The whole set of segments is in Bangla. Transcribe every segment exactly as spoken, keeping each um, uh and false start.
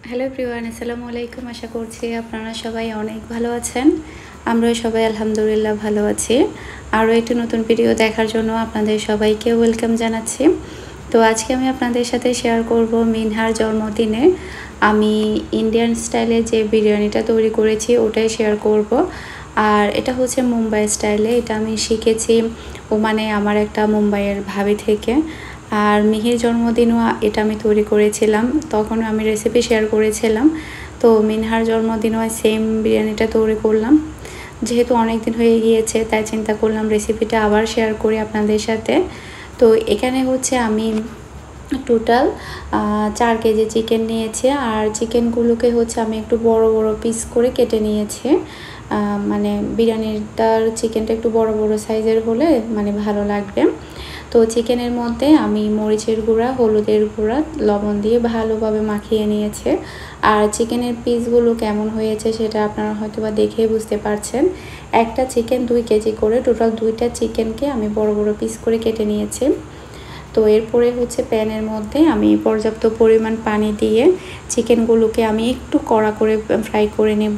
হ্যালো এভরিওয়ান, আসসালামু আলাইকুম। আশা করছি আপনারা সবাই অনেক ভালো আছেন। আমরাও সবাই আলহামদুলিল্লাহ ভালো আছি। আরও একটি নতুন ভিডিও দেখার জন্য আপনাদের সবাইকে ওয়েলকাম জানাচ্ছি। তো আজকে আমি আপনাদের সাথে শেয়ার করব মিনহার জন্মদিনে আমি ইন্ডিয়ান স্টাইলে যে বিরিয়ানিটা তৈরি করেছি ওটাই শেয়ার করব। আর এটা হচ্ছে মুম্বাই স্টাইলে, এটা আমি শিখেছি ওমানে আমার একটা মুম্বাইয়ের ভাবি থেকে। আর মিহির জন্মদিনও এটা আমি তৈরি করেছিলাম, তখন আমি রেসিপি শেয়ার করেছিলাম। তো মিনহার জন্মদিনও সেম বিরিয়ানিটা তৈরি করলাম। যেহেতু অনেক দিন হয়ে গিয়েছে তাই চিন্তা করলাম রেসিপিটা আবার শেয়ার করি আপনাদের সাথে। তো এখানে হচ্ছে আমি টোটাল চার কেজি চিকেন নিয়েছি। আর চিকেনগুলোকে হচ্ছে আমি একটু বড় বড় পিস করে কেটে নিয়েছি। মানে বিরিয়ানিটার চিকেনটা একটু বড় বড় সাইজের হলে মানে ভালো লাগবে। তো চিকেনের মধ্যে আমি মরিচের গুঁড়া, হলুদের গুঁড়া, লবণ দিয়ে ভালোভাবে মাখিয়ে নিয়েছে। আর চিকেনের পিসগুলো কেমন হয়েছে সেটা আপনারা হয়তো বা দেখেই বুঝতে পারছেন। একটা চিকেন দুই কেজি করে, টোটাল দুইটা চিকেনকে আমি বড় বড় পিস করে কেটে নিয়েছি। তো এরপরে হচ্ছে প্যানের মধ্যে আমি পর্যাপ্ত পরিমাণ পানি দিয়ে চিকেনগুলোকে আমি একটু কড়া করে ফ্রাই করে নেব।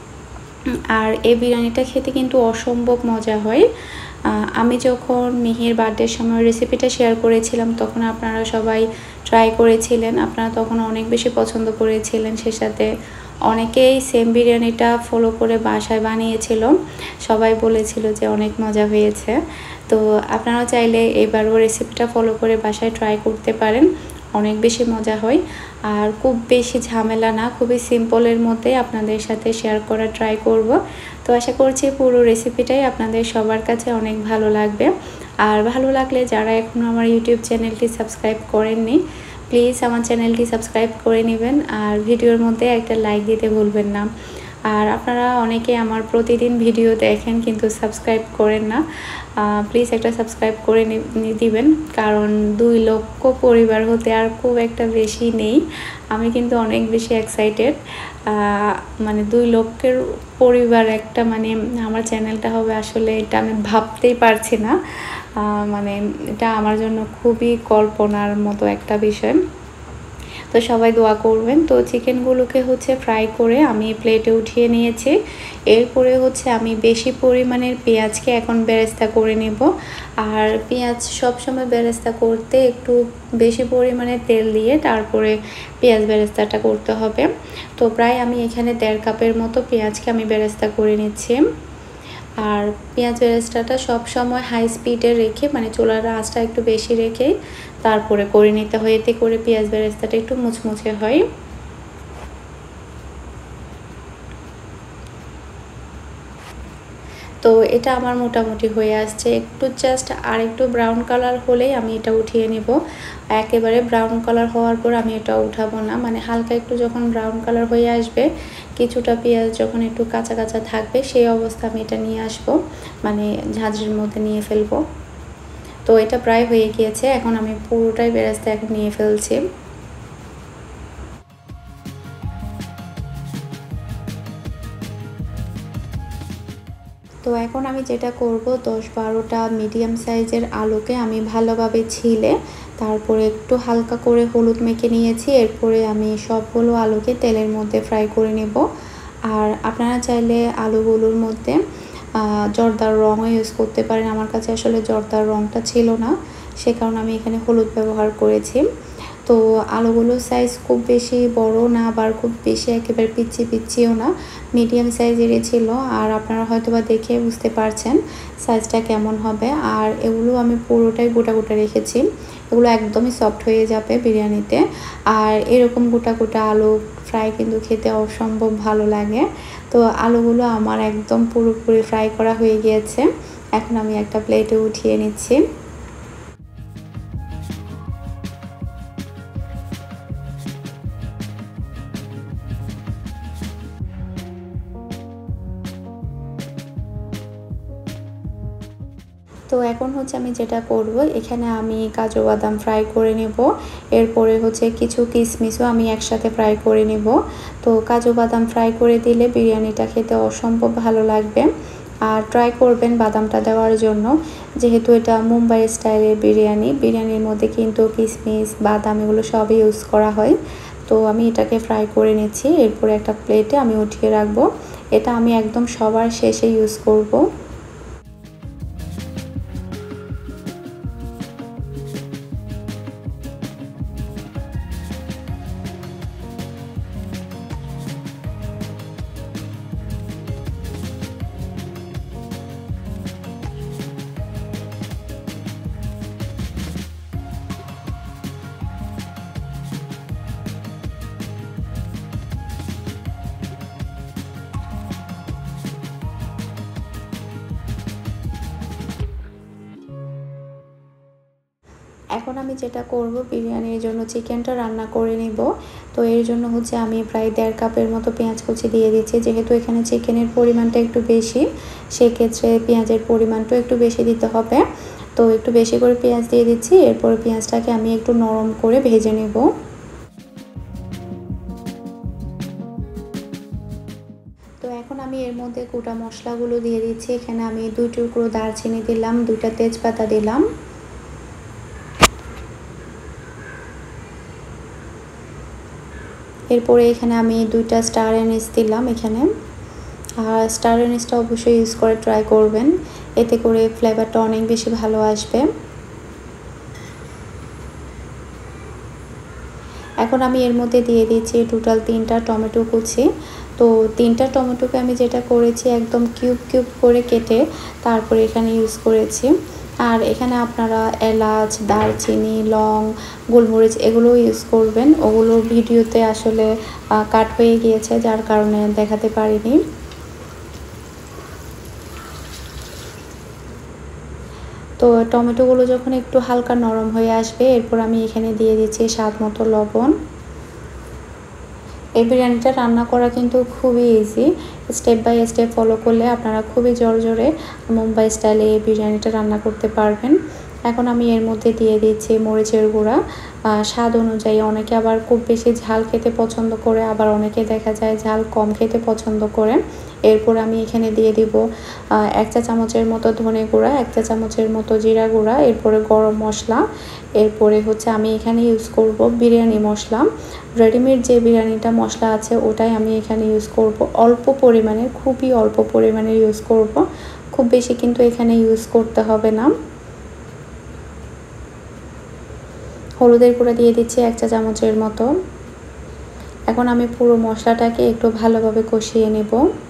আর এই বিরিয়ানিটা খেতে কিন্তু অসম্ভব মজা হয়। আমি যখন মিহির বার্থডের সময় রেসিপিটা শেয়ার করেছিলাম তখন আপনারা সবাই ট্রাই করেছিলেন, আপনারা তখন অনেক বেশি পছন্দ করেছিলেন। সে সাথে অনেকেই সেম বিরিয়ানিটা ফলো করে বাসায় বানিয়েছিল, সবাই বলেছিল যে অনেক মজা হয়েছে। তো আপনারা চাইলে এবারও রেসিপিটা ফলো করে বাসায় ট্রাই করতে পারেন, অনেক বেশি মজা হয়। আর খুব বেশি ঝামেলা না, খুবই সিম্পলের মধ্যে আপনাদের সাথে শেয়ার করা ট্রাই করব। তো আশা করছি পুরো রেসিপিটাই আপনাদের সবার কাছে অনেক ভালো লাগবে। আর ভালো লাগলে যারা এখনও আমার ইউটিউব চ্যানেলটি সাবস্ক্রাইব করেননি প্লিজ আমার চ্যানেলটি সাবস্ক্রাইব করে নেবেন। আর ভিডিওর মধ্যে একটা লাইক দিতে ভুলবেন না। আর আপনারা অনেকে আমার প্রতিদিন ভিডিও দেখেন কিন্তু সাবস্ক্রাইব করেন না, প্লিজ একটা সাবস্ক্রাইব করে দিবেন, কারণ দুই লক্ষ পরিবার হতে আর খুব একটা বেশি নেই। আমি কিন্তু অনেক বেশি এক্সাইটেড, মানে দুই লক্ষের পরিবার একটা, মানে আমার চ্যানেলটা হবে আসলে এটা আমি ভাবতেই পারছি না। মানে এটা আমার জন্য খুবই কল্পনার মতো একটা বিষয়। তো সবাই দোয়া করবেন। তো চিকেনগুলোকে হচ্ছে ফ্রাই করে আমি প্লেটে উঠিয়ে নিয়েছি। এরপরে হচ্ছে আমি বেশি পরিমাণের পেঁয়াজকে এখন বেরেস্তা করে নেব। আর পেঁয়াজ সবসময় বেরেস্তা করতে একটু বেশি পরিমাণে তেল দিয়ে তারপরে পেঁয়াজ বেরেস্তাটা করতে হবে। তো প্রায় আমি এখানে দেড় কাপের মতো পেঁয়াজকে আমি বেরেস্তা করে নিচ্ছি। আর পেঁয়াজ বেরেস্তাটা সব সময় হাই স্পিডে রেখে, মানে চুলার আঁচটা একটু বেশি রেখে তারপরে করে নিতে হয়, এতে করে পেঁয়াজ বেরেস্তাটা একটু মুচমুচে হয়। তো এটা আমার মোটামুটি হয়ে আসছে, একটু জাস্ট আর একটু ব্রাউন কালার হলেই আমি এটা উঠিয়ে নেব। একেবারে ব্রাউন কালার হওয়ার পর আমি এটা উঠাবো না, মানে হালকা একটু যখন ব্রাউন কালার হয়ে আসবে, কিছুটা পেঁয়াজ যখন একটু কাঁচা কাঁচা থাকবে সেই অবস্থা আমি এটা নিয়ে আসবো, মানে ঝাঁঝরির মধ্যে নিয়ে ফেলবো। তো এটা প্রায় হয়ে গিয়েছে, এখন আমি পুরোটাই বেরেস্তা এখন নিয়ে ফেলছি। তো এখন আমি যেটা করব, দশ বারোটা মিডিয়াম সাইজের আলুকে আমি ভালোভাবে ছিলে তারপরে একটু হালকা করে হলুদ মেখে নিয়েছি। এরপরে আমি সবগুলো আলুকে তেলের মধ্যে ফ্রাই করে নেব। আর আপনারা চাইলে আলুগুলোর মধ্যে জর্দার রঙও ইউজ করতে পারেন। আমার কাছে আসলে জর্দার রঙটা ছিল না, সে কারণে আমি এখানে হলুদ ব্যবহার করেছি। তো আলুগুলোর সাইজ খুব বেশি বড় না, আবার খুব বেশি একেবারে পিচ্ছি পিচ্ছিও না, মিডিয়াম সাইজেরই ছিল। আর আপনারা হয়তো বা দেখে বুঝতে পারছেন সাইজটা কেমন হবে। আর এগুলো আমি পুরোটাই গোটা গোটা রেখেছি, এগুলো একদমই সফট হয়ে যাবে বিরিয়ানিতে। আর এরকম গোটা গোটা আলু ফ্রাই কিন্তু খেতে অসম্ভব ভালো লাগে। তো আলুগুলো আমার একদম পুরোপুরি ফ্রাই করা হয়ে গিয়েছে, এখন আমি একটা প্লেটে উঠিয়ে নিচ্ছি। তো এখন হচ্ছে আমি যেটা করব, এখানে আমি কাজু বাদাম ফ্রাই করে নেব। এরপরে হচ্ছে কিছু কিশমিশও আমি একসাথে ফ্রাই করে নেব। তো কাজু বাদাম ফ্রাই করে দিলে বিরিয়ানিটা খেতে অসম্ভব ভালো লাগবে। আর ট্রাই করবেন বাদামটা দেওয়ার জন্য, যেহেতু এটা মুম্বাই স্টাইলের বিরিয়ানি, বিরিয়ানির মধ্যে কিন্তু কিশমিশ বাদাম এগুলো সবই ইউজ করা হয়। তো আমি এটাকে ফ্রাই করে নিচ্ছি। এরপরে একটা প্লেটে আমি উঠিয়ে রাখবো। এটা আমি একদম সবার শেষে ইউজ করব। এখন আমি যেটা করব, বিরিয়ানির জন্য চিকেনটা রান্না করে নিব। তো এর জন্য হচ্ছে আমি প্রায় দেড় কাপের মতো পেঁয়াজ কুচি দিয়ে দিচ্ছি। যেহেতু এখানে চিকেনের পরিমাণটা একটু বেশি, সেক্ষেত্রে পেঁয়াজের পরিমাণটাও একটু বেশি দিতে হবে। তো একটু বেশি করে পেঁয়াজ দিয়ে দিচ্ছি। এরপর পেঁয়াজটাকে আমি একটু নরম করে ভেজে নেব। তো এখন আমি এর মধ্যে গোটা মশলাগুলো দিয়ে দিচ্ছি। এখানে আমি দুই টুকরো দারচিনি দিলাম, দুইটা তেজপাতা দিলাম, এরপরে এখানে আমি দুইটা স্টার এনিস দিলাম এখানে। আর স্টার এনিসটা অবশ্যই ইউজ করে ট্রাই করবেন, এতে করে ফ্লেভারটা অনেক বেশি ভালো আসবে। এখন আমি এর মধ্যে দিয়ে দিচ্ছি টোটাল তিনটা টমেটো কুচি। তো তিনটা টমেটোকে আমি যেটা করেছি একদম কিউব কিউব করে কেটে তারপরে এখানে ইউজ করেছি। আর এখানে আপনারা এলাচ, দারচিনি, লং, গোলমরিচ এগুলো ইউজ করবেন। ওগুলো ভিডিওতে আসলে কাট হয়ে গিয়েছে, যার কারণে দেখাতে পারিনি। তো টমেটোগুলো যখন একটু হালকা নরম হয়ে আসবে, এরপর আমি এখানে দিয়ে দিচ্ছি স্বাদ মতো লবণ। এই বিরিয়ানিটা রান্না করা কিন্তু খুবই easy, step by step follow করলে আপনারা খুবই জোরে মুম্বাই স্টাইলে এই বিরিয়ানিটা রান্না করতে পারবেন। এখন আমি এর মধ্যে দিয়ে দিচ্ছি মরিচের গুঁড়া স্বাদ অনুযায়ী। অনেকে আবার খুব বেশি ঝাল খেতে পছন্দ করে, আবার অনেকে দেখা যায় ঝাল কম খেতে পছন্দ করে। এরপর আমি এখানে দিয়ে দিব এক চা চামচের মতো ধনে গুঁড়া, এক চা চামচের মতো জিরা গুঁড়া, এরপরে গরম মশলা, এরপরে হচ্ছে আমি এখানে ইউজ করব বিরিয়ানি মশলা। রেডিমেড যে বিরিয়ানিটা মশলা আছে ওটাই আমি এখানে ইউজ করব, অল্প পরিমাণে, খুবই অল্প পরিমাণে ইউজ করব, খুব বেশি কিন্তু এখানে ইউজ করতে হবে না। হলুদের গুঁড়া দিয়ে দিচ্ছি এক চা চামচের মতো। এখন আমি পুরো মশলাটাকে একটু ভালোভাবে কষিয়ে নেব।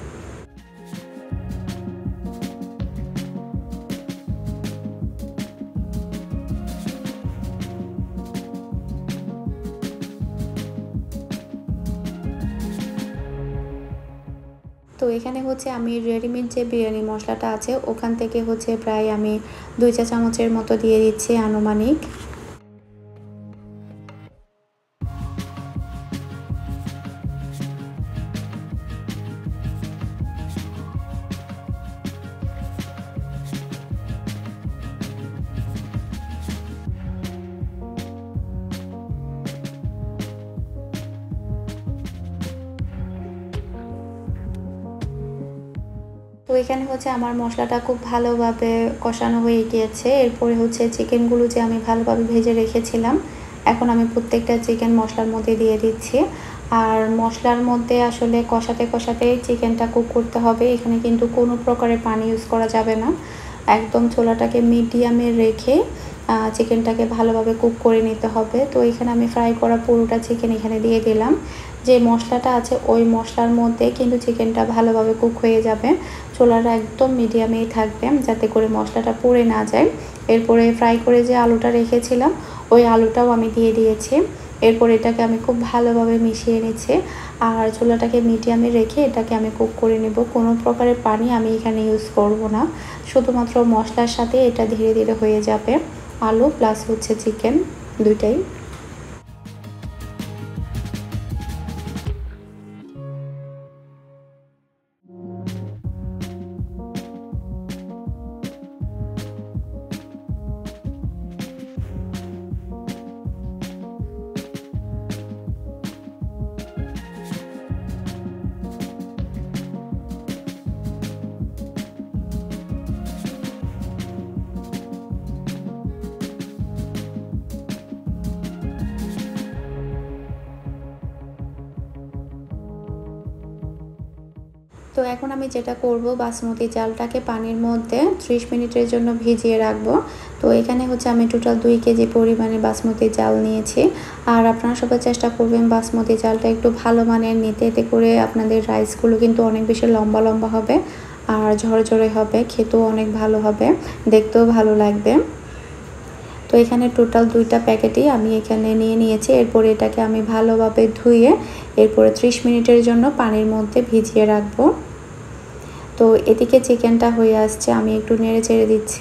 তো এখানে হচ্ছে আমি রেডিমেড যে বিরিয়ানি মশলাটা আছে ওখান থেকে হচ্ছে প্রায় আমি দুই চা চামচের মতো দিয়ে দিচ্ছি আনুমানিক। তো এখানে হচ্ছে আমার মশলাটা খুব ভালোভাবে কষানো হয়ে গিয়েছে। এরপরে হচ্ছে চিকেনগুলো যে আমি ভালোভাবে ভেজে রেখেছিলাম, এখন আমি প্রত্যেকটা চিকেন মশলার মধ্যে দিয়ে দিচ্ছি। আর মশলার মধ্যে আসলে কষাতে কষাতে চিকেনটা কুক করতে হবে। এখানে কিন্তু কোনো প্রকারের পানি ইউজ করা যাবে না, একদম চুলাটাকে মিডিয়ামে রেখে চিকেনটাকে ভালোভাবে কুক করে নিতে হবে। তো এখানে আমি ফ্রাই করা পুরোটা চিকেন এখানে দিয়ে দিলাম। যে মশলাটা আছে ওই মশলার মধ্যে কিন্তু চিকেনটা ভালোভাবে কুক হয়ে যাবে। চুলাটা একদম মিডিয়ামেই থাকবে যাতে করে মশলাটা পুড়ে না যায়। এরপরে ফ্রাই করে যে আলুটা রেখেছিলাম ওই আলুটাও আমি দিয়ে দিয়েছি। এরপর এটাকে আমি খুব ভালোভাবে মিশিয়ে নিচ্ছি। আর চুলাটাকে মিডিয়ামে রেখে এটাকে আমি কুক করে নেব। কোনো প্রকারের পানি আমি এখানে ইউজ করব না, শুধুমাত্র মশলার সাথে এটা ধীরে ধীরে হয়ে যাবে, আলু প্লাস হচ্ছে চিকেন দুইটাই। তো এখন আমি যেটা করব, বাসমতি চালটাকে পানির মধ্যে ত্রিশ মিনিটের জন্য ভিজিয়ে রাখবো। তো এখানে হচ্ছে আমি টোটাল দুই কেজি পরিমাণে বাসমতি চাল নিয়েছি। আর আপনারা সবাই চেষ্টা করবেন বাসমতি চালটা একটু ভালো মানের নিতে, এতে করে আপনাদের রাইসগুলো কিন্তু অনেক বেশি লম্বা লম্বা হবে আর ঝরঝরে হবে, খেতেও অনেক ভালো হবে, দেখতেও ভালো লাগবে। তো এখানে টোটাল দুইটা প্যাকেটই আমি এখানে নিয়ে নিয়েছি। এরপরে এটাকে আমি ভালোভাবে ধুয়ে এরপরে ত্রিশ মিনিটের জন্য পানির মধ্যে ভিজিয়ে রাখবো। তো এদিকে চিকেনটা হয়ে আসছে, আমি একটু নেড়ে চেড়ে দিচ্ছি।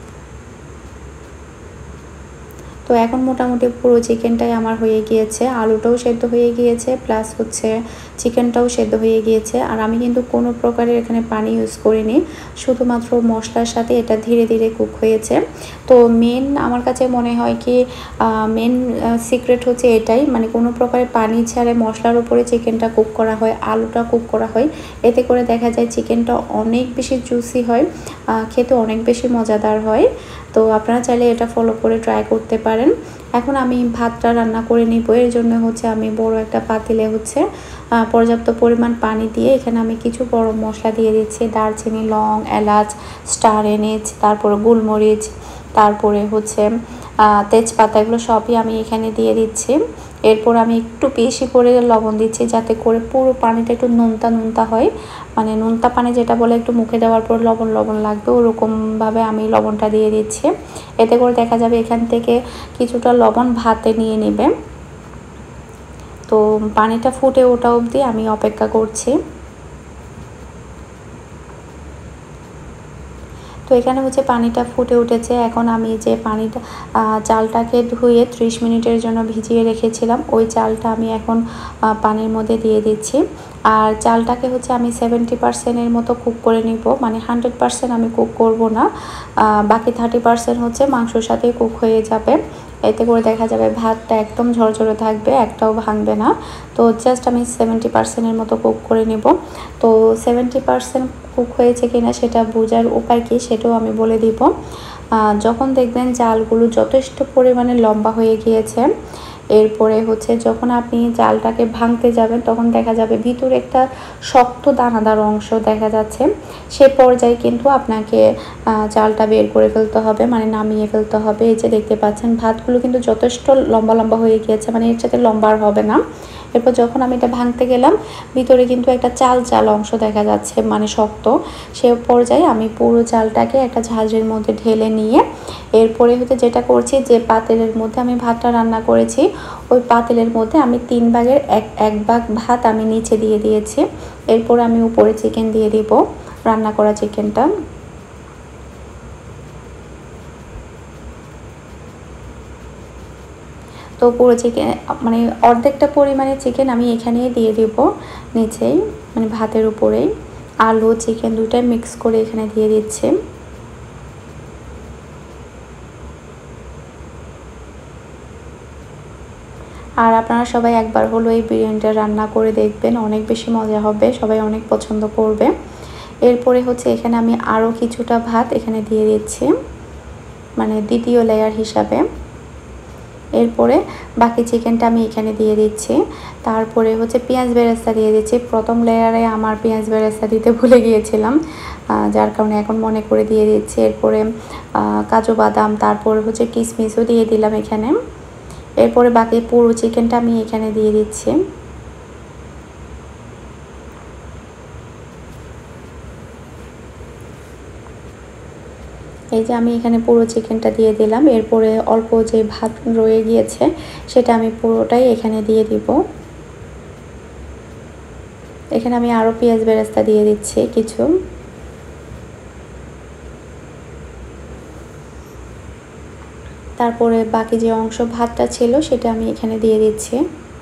তো এখন মোটামুটি পুরো চিকেনটাই আমার হয়ে গিয়েছে, আলুটাও সেদ্ধ হয়ে গিয়েছে, প্লাস হচ্ছে চিকেনটাও সেদ্ধ হয়ে গিয়েছে। আর আমি কিন্তু কোনো প্রকারের এখানে পানি ইউজ করিনি, শুধুমাত্র মশলার সাথে এটা ধীরে ধীরে কুক হয়েছে। তো মেন আমার কাছে মনে হয় কি মেন সিক্রেট হচ্ছে এটাই, মানে কোনো প্রকারের পানি ছাড়া মশলার উপরে চিকেনটা কুক করা হয়, আলুটা কুক করা হয়, এতে করে দেখা যায় চিকেনটা অনেক বেশি জুসি হয়, খেতে অনেক বেশি মজাদার হয়। তো আপনারা চাইলে এটা ফলো করে ট্রাই করতে পারেন। এখন আমি ভাতটা রান্না করে নিব। এর জন্য হচ্ছে আমি বড় একটা পাতিলে হচ্ছে পর্যাপ্ত পরিমাণ পানি দিয়ে এখানে আমি কিছু গরম মশলা দিয়ে দিচ্ছি, দারচিনি, লং, এলাচ, স্টার এনিচ, তারপরে গোলমরিচ, তারপরে হচ্ছে তেজপাতা, এগুলো সবই আমি এখানে দিয়ে দিচ্ছি। এরপর আমি একটু বেশি করে লবণ দিচ্ছি, যাতে করে পুরো পানিটা একটু নোনতা নোনতা হয়, মানে নোনতা পানি যেটা বলে একটু মুখে দেওয়ার পর লবণ লবণ লাগবে, ওরকমভাবে আমি লবণটা দিয়ে দিচ্ছি। এতে করে দেখা যাবে এখান থেকে কিছুটা লবণ ভাতে নিয়ে নেবে। তো পানিটা ফুটে ওঠা অবধি আমি অপেক্ষা করছি। তো এখানে হচ্ছে পানিটা ফুটে উঠেছে। এখন আমি যে পানিটা চালটাকে ধুয়ে ত্রিশ মিনিটের জন্য ভিজিয়ে রেখেছিলাম, ওই চালটা আমি এখন পানির মধ্যে দিয়ে দিচ্ছি। আর চালটাকে হচ্ছে আমি সেভেন্টি পার্সেন্টের মতো কুক করে নিব, মানে হান্ড্রেড পার্সেন্ট আমি কুক করব না, বাকি থার্টি পার্সেন্ট হচ্ছে মাংসর সাথে কুক হয়ে যাবে। এতে করে দেখা যাবে ভাতটা একদম ঝরঝরে থাকবে, একটাও ভাঙবে না। তো জাস্ট আমি সেভেন্টি পার্সেন্টের মতো কুক করে নেব। তো সেভেন্টি পার্সেন্ট কুক হয়েছে কিনা সেটা বোঝার উপায় কি সেটাও আমি বলে দিব। যখন দেখবেন চালগুলো যথেষ্ট পরিমাণে লম্বা হয়ে গিয়েছে, এরপরে হচ্ছে যখন আপনি চালটাকে ভাঙতে যাবেন তখন দেখা যাবে ভিতরে একটা শক্ত দানাদার অংশ দেখা যাচ্ছে। সে পর্যায়ে কিন্তু আপনাকে চালটা বের করে ফেলতে হবে, মানে নামিয়ে ফেলতে হবে। এই যে দেখতে পাচ্ছেন ভাতগুলো কিন্তু যথেষ্ট লম্বা লম্বা হয়ে গিয়েছে, মানে এর সাথে লম্বা আর হবে না। এরপর যখন আমি এটা ভাঙতে গেলাম ভিতরে কিন্তু একটা চাল চাল অংশ দেখা যাচ্ছে, মানে শক্ত। সে পর্যায়ে আমি পুরো চালটাকে একটা ঝাঁঝরির মধ্যে ঢেলে নিয়ে এরপরে হচ্ছে যেটা করছি, যে পাতিলের মধ্যে আমি ভাতটা রান্না করেছি ওই পাতিলের মধ্যে আমি তিন ভাগের এক এক ভাগ ভাত আমি নিচে দিয়ে দিয়েছি। এরপর আমি উপরে চিকেন দিয়ে দিব, রান্না করা চিকেনটা। তো পুরো চিকেন মানে অর্ধেকটা পরিমাণে চিকেন আমি এখানেই দিয়ে দিব নিচেই, মানে ভাতের উপরেই। আলু চিকেন দুটাই মিক্স করে এখানে দিয়ে দিচ্ছি। আর আপনারা সবাই একবার হলো এই বিরিয়ানিটা রান্না করে দেখবেন, অনেক বেশি মজা হবে, সবাই অনেক পছন্দ করবে। এরপরে হচ্ছে এখানে আমি আরও কিছুটা ভাত এখানে দিয়ে দিচ্ছি, মানে দ্বিতীয় লেয়ার হিসাবে। এরপরে বাকি চিকেনটা আমি এখানে দিয়ে দিচ্ছি। তারপরে হচ্ছে পেঁয়াজ বেরেস্তা দিয়ে দিচ্ছি। প্রথম লেয়ারে আমার পেঁয়াজ বেরেস্তা দিতে ভুলে গিয়েছিলাম, যার কারণে এখন মনে করে দিয়ে দিচ্ছি। এরপরে কাজু বাদাম, তারপর হচ্ছে কিশমিশও দিয়ে দিলাম এখানে। এরপরে বাকি পুরো চিকেনটা আমি এখানে দিয়ে দিচ্ছি। এই যে আমি এখানে পুরো চিকেনটা দিয়ে দিলাম। এরপরে অল্প যে ভাত রয়ে গিয়েছে সেটা আমি পুরোটাই এখানে দিয়ে দিব। এখানে আমি আরও পেঁয়াজ বেরেস্তা দিয়ে দিচ্ছি কিছু। তারপরে বাকি যে অংশ ভাতটা ছিল সেটা আমি এখানে দিয়ে দিচ্ছি।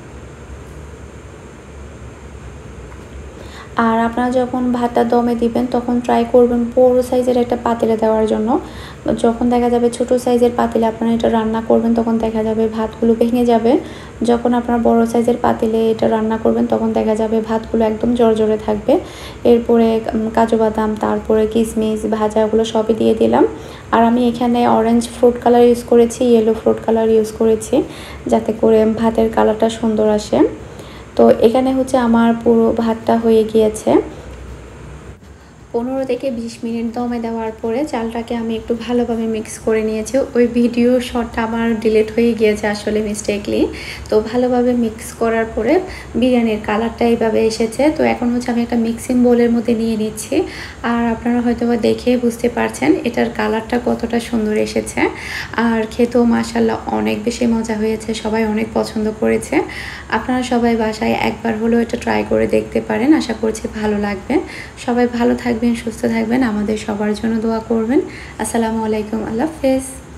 আর আপনারা যখন ভাতটা দমে দিবেন তখন ট্রাই করবেন বড় সাইজের একটা পাতিলে দেওয়ার জন্য। যখন দেখা যাবে ছোট সাইজের পাতিলে আপনারা এটা রান্না করবেন তখন দেখা যাবে ভাতগুলো ভেঙে যাবে। যখন আপনারা বড় সাইজের পাতিলে এটা রান্না করবেন তখন দেখা যাবে ভাতগুলো একদম জড়জড়ে থাকবে। এরপরে কাজু বাদাম, তারপরে কিশমিশ ভাজাগুলো সবই দিয়ে দিলাম। আর আমি এখানে অরেঞ্জ ফ্রুট কালার ইউজ করেছি, ইয়েলো ফ্রুট কালার ইউজ করেছি, যাতে করে ভাতের কালারটা সুন্দর আসে। তো এখানে হচ্ছে আমার পুরো ভাতটা হয়ে গিয়েছে। পনেরো থেকে বিশ মিনিট দমে দেওয়ার পরে চালটাকে আমি একটু ভালোভাবে মিক্স করে নিয়েছি। ওই ভিডিও শটটা আমার ডিলিট হয়ে গিয়েছে আসলে মিস্টেকলি। তো ভালোভাবে মিক্স করার পরে বিরিয়ানির কালারটা এইভাবে এসেছে। তো এখন হচ্ছে আমি একটা মিক্সিং বোলের মধ্যে নিয়ে নিচ্ছি। আর আপনারা হয়তো বা দেখেই বুঝতে পারছেন এটার কালারটা কতটা সুন্দর এসেছে। আর খেতেও মাশাআল্লাহ অনেক বেশি মজা হয়েছে, সবাই অনেক পছন্দ করেছে। আপনারা সবাই বাসায় একবার হলেও এটা ট্রাই করে দেখতে পারেন, আশা করছি ভালো লাগবে। সবাই ভালো থাকবেন, সুস্থ থাকবেন, আমাদের সবার জন্য দোয়া করবেন। আসসালামু আলাইকুম, আল্লাহ হাফেজ।